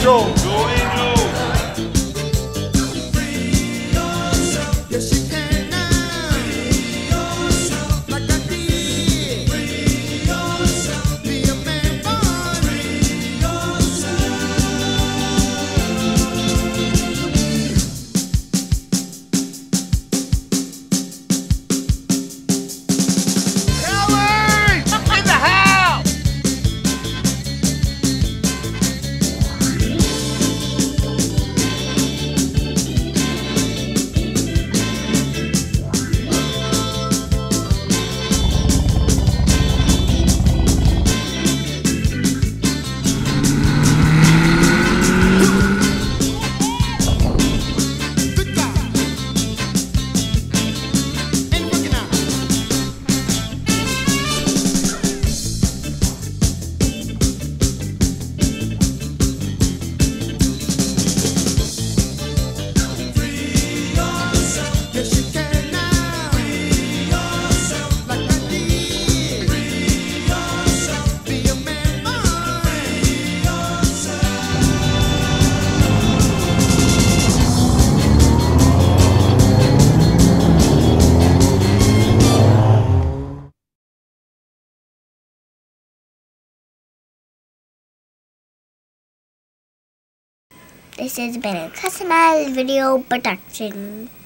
Angel. Go Angel. Yes, you can now. Like I did. Be a man born. Kelly! In the house! Good God. Ain't working out. Yes, you can now. Like I did. Be a man born. This has been a customized video production.